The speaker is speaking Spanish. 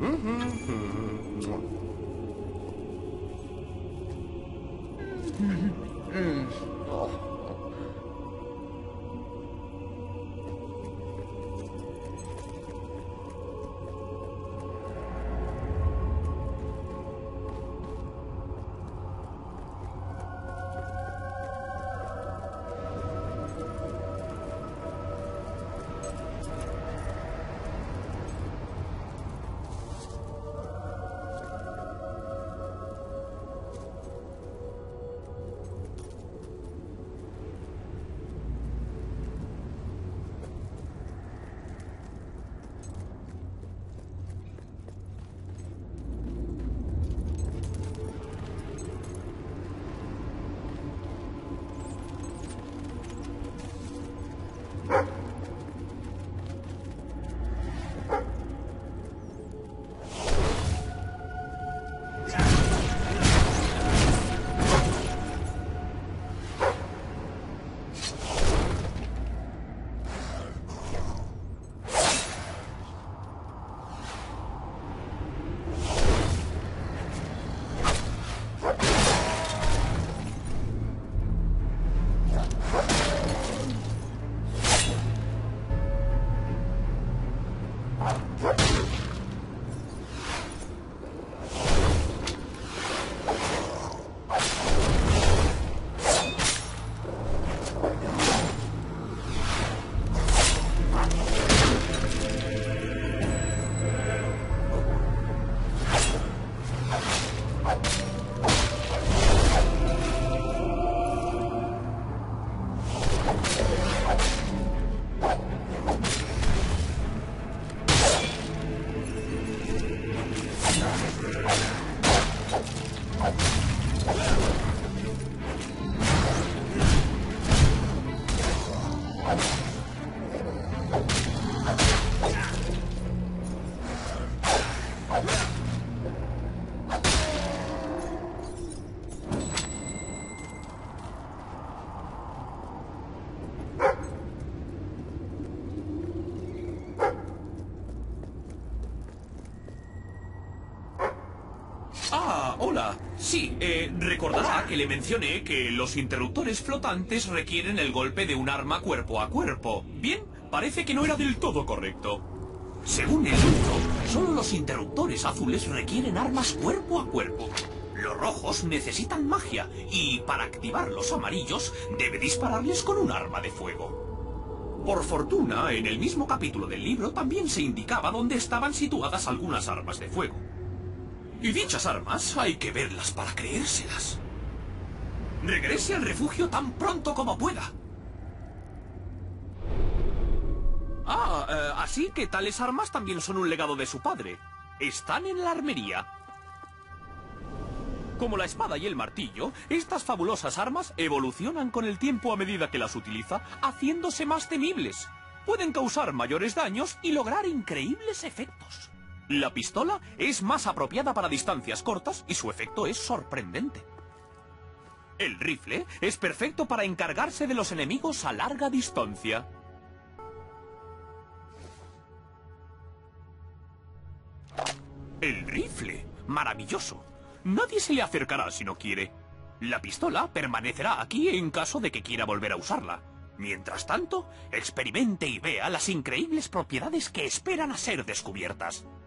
Hola. Sí, recordará que le mencioné que los interruptores flotantes requieren el golpe de un arma cuerpo a cuerpo. Bien, parece que no era del todo correcto. Según el libro, solo los interruptores azules requieren armas cuerpo a cuerpo. Los rojos necesitan magia y para activar los amarillos debe dispararles con un arma de fuego. Por fortuna, en el mismo capítulo del libro también se indicaba dónde estaban situadas algunas armas de fuego. Y dichas armas hay que verlas para creérselas. Regrese al refugio tan pronto como pueda. Así que tales armas también son un legado de su padre. Están en la armería. Como la espada y el martillo, estas fabulosas armas evolucionan con el tiempo a medida que las utiliza, haciéndose más temibles. Pueden causar mayores daños y lograr increíbles efectos. La pistola es más apropiada para distancias cortas y su efecto es sorprendente. El rifle es perfecto para encargarse de los enemigos a larga distancia. El rifle, maravilloso. Nadie se le acercará si no quiere. La pistola permanecerá aquí en caso de que quiera volver a usarla. Mientras tanto, experimente y vea las increíbles propiedades que esperan a ser descubiertas.